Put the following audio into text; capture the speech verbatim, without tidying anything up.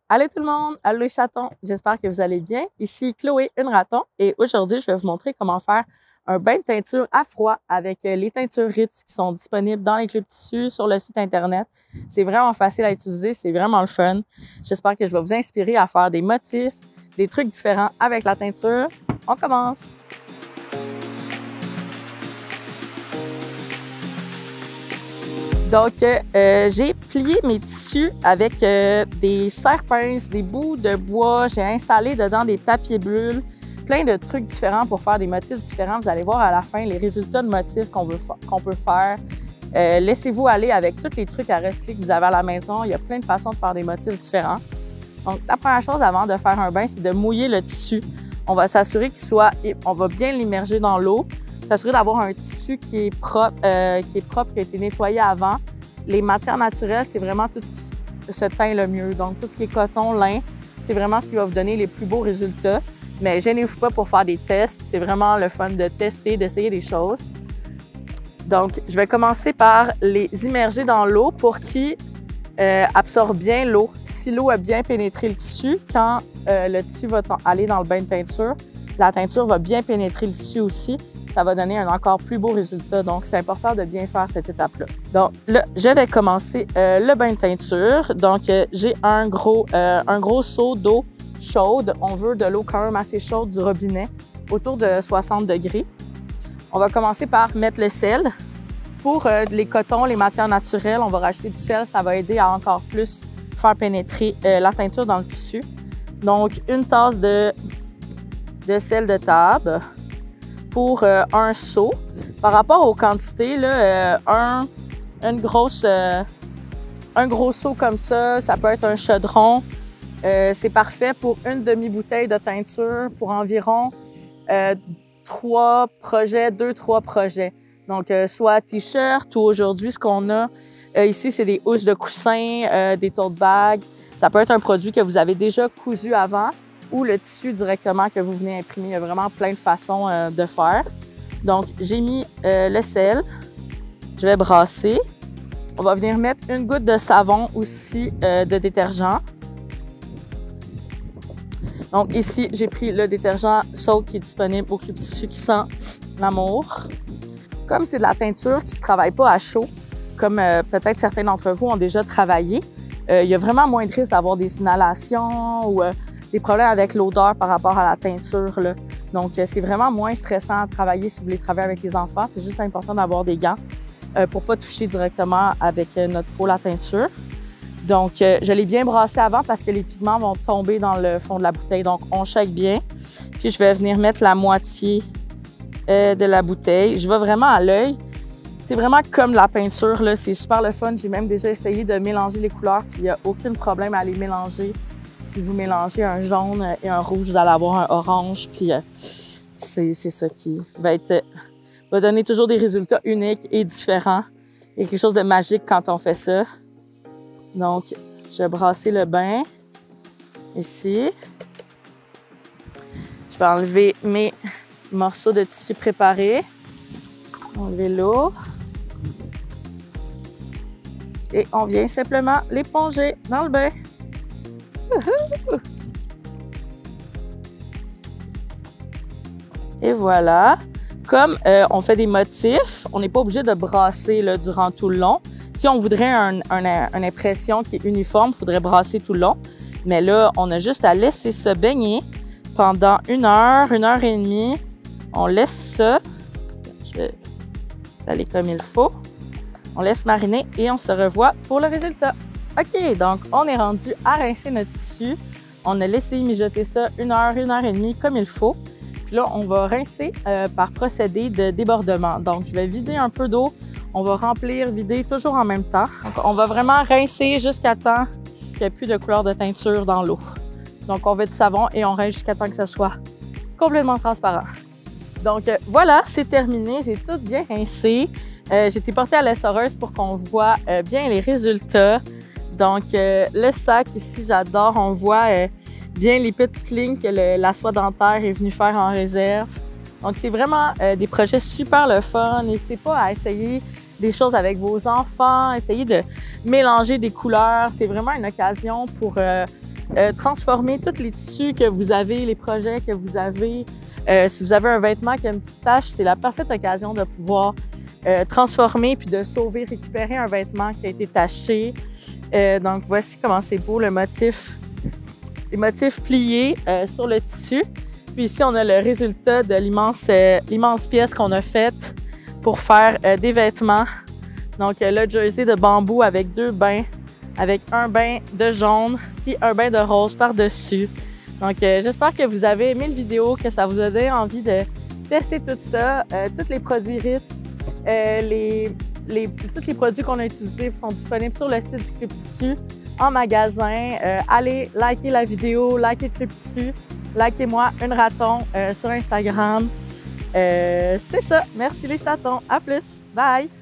Allô tout le monde, allô les chatons, j'espère que vous allez bien. Ici Chloé, une raton, et aujourd'hui, je vais vous montrer comment faire un bain de teinture à froid avec les teintures Ritz qui sont disponibles dans les clubs tissus sur le site internet. C'est vraiment facile à utiliser, c'est vraiment le fun. J'espère que je vais vous inspirer à faire des motifs, des trucs différents avec la teinture. On commence! Donc, euh, j'ai plié mes tissus avec euh, des serre-pinces, des bouts de bois. J'ai installé dedans des papiers bulles, plein de trucs différents pour faire des motifs différents. Vous allez voir à la fin les résultats de motifs qu'on veut qu'on peut faire. Euh, Laissez-vous aller avec tous les trucs à recycler que vous avez à la maison. Il y a plein de façons de faire des motifs différents. Donc, la première chose avant de faire un bain, c'est de mouiller le tissu. On va s'assurer qu'il soit, on va bien l'immerger dans l'eau. S'assurer d'avoir un tissu qui est propre, euh, qui est propre, qui a été nettoyé avant. Les matières naturelles, c'est vraiment tout ce qui se teint le mieux. Donc, tout ce qui est coton, lin, c'est vraiment ce qui va vous donner les plus beaux résultats. Mais gênez-vous pas pour faire des tests. C'est vraiment le fun de tester, d'essayer des choses. Donc, je vais commencer par les immerger dans l'eau pour qu'ils euh, absorbent bien l'eau. Si l'eau a bien pénétré le tissu, quand euh, le tissu va aller dans le bain de teinture, la teinture va bien pénétrer le tissu aussi. Ça va donner un encore plus beau résultat. Donc, c'est important de bien faire cette étape-là. Donc, là, je vais commencer euh, le bain de teinture. Donc, euh, j'ai un gros, euh, un gros seau d'eau chaude. On veut de l'eau quand même assez chaude du robinet, autour de soixante degrés. On va commencer par mettre le sel. Pour euh, les cotons, les matières naturelles, on va rajouter du sel. Ça va aider à encore plus faire pénétrer euh, la teinture dans le tissu. Donc, une tasse de, de sel de table pour euh, un seau. Par rapport aux quantités, là, euh, un, une grosse, euh, un gros seau comme ça, ça peut être un chaudron. Euh, c'est parfait pour une demi-bouteille de teinture pour environ euh, trois projets, deux, trois projets. Donc, euh, soit t-shirt ou aujourd'hui, ce qu'on a euh, ici, c'est des housses de coussin, euh, des tote bags. Ça peut être un produit que vous avez déjà cousu avant ou le tissu directement que vous venez imprimer. Il y a vraiment plein de façons euh, de faire. Donc, j'ai mis euh, le sel. Je vais brasser. On va venir mettre une goutte de savon aussi euh, de détergent. Donc, ici, j'ai pris le détergent Saut qui est disponible au Club Tissu qui sent l'amour. Comme c'est de la teinture qui ne se travaille pas à chaud, comme euh, peut-être certains d'entre vous ont déjà travaillé, euh, il y a vraiment moins de risques d'avoir des inhalations ou euh, des problèmes avec l'odeur par rapport à la teinture, là. Donc, euh, c'est vraiment moins stressant à travailler si vous voulez travailler avec les enfants. C'est juste important d'avoir des gants euh, pour ne pas toucher directement avec euh, notre peau la teinture. Donc, euh, je l'ai bien brassé avant parce que les pigments vont tomber dans le fond de la bouteille. Donc, on shake bien. Puis, je vais venir mettre la moitié euh, de la bouteille. Je vais vraiment à l'œil. C'est vraiment comme la peinture, là. C'est super le fun. J'ai même déjà essayé de mélanger les couleurs. Puis, il n'y a aucun problème à les mélanger. Si vous mélangez un jaune et un rouge, vous allez avoir un orange. Puis, euh, c'est ça qui va être, euh, va donner toujours des résultats uniques et différents. Il y a quelque chose de magique quand on fait ça. Donc, je vais brasser le bain ici. Je vais enlever mes morceaux de tissu préparés. Enlever l'eau. Et on vient simplement l'éponger dans le bain. Et voilà. Comme euh, on fait des motifs, on n'est pas obligé de brasser là, durant tout le long. Si on voudrait un, un, une impression qui est uniforme, il faudrait brasser tout le long. Mais là, on a juste à laisser ça baigner pendant une heure, une heure et demie. On laisse ça. Je vais installer comme il faut. On laisse mariner et on se revoit pour le résultat. OK, donc on est rendu à rincer notre tissu. On a laissé mijoter ça une heure, une heure et demie comme il faut. Puis là, on va rincer euh, par procédé de débordement. Donc, je vais vider un peu d'eau. On va remplir, vider toujours en même temps. Donc, on va vraiment rincer jusqu'à temps qu'il n'y ait plus de couleur de teinture dans l'eau. Donc, on met du savon et on rince jusqu'à temps que ça soit complètement transparent. Donc, euh, voilà, c'est terminé. J'ai tout bien rincé. Euh, j'ai été portée à l'essoreuse pour qu'on voit euh, bien les résultats. Donc, euh, le sac ici, j'adore. On voit euh, bien les petites lignes que le, la soie dentaire est venue faire en réserve. Donc, c'est vraiment euh, des projets super le fun. N'hésitez pas à essayer des choses avec vos enfants, essayez de mélanger des couleurs. C'est vraiment une occasion pour euh, euh, transformer tous les tissus que vous avez, les projets que vous avez. Euh, si vous avez un vêtement qui a une petite tache, c'est la parfaite occasion de pouvoir euh, transformer puis de sauver, récupérer un vêtement qui a été taché. Euh, donc, voici comment c'est beau, le motif, les motifs pliés euh, sur le tissu. Puis ici, on a le résultat de l'immense euh, l'immense pièce qu'on a faite pour faire euh, des vêtements. Donc, euh, le jersey de bambou avec deux bains, avec un bain de jaune puis un bain de rose par-dessus. Donc, euh, j'espère que vous avez aimé la vidéo, que ça vous a donné envie de tester tout ça. Euh, tous les produits Ritz, euh, les, les, tous les produits qu'on a utilisés sont disponibles sur le site du Club Tissu, en magasin. Euh, allez liker la vidéo, liker le Club Tissu. Likez-moi une raton euh, sur Instagram. Euh, c'est ça. Merci les chatons. À plus. Bye!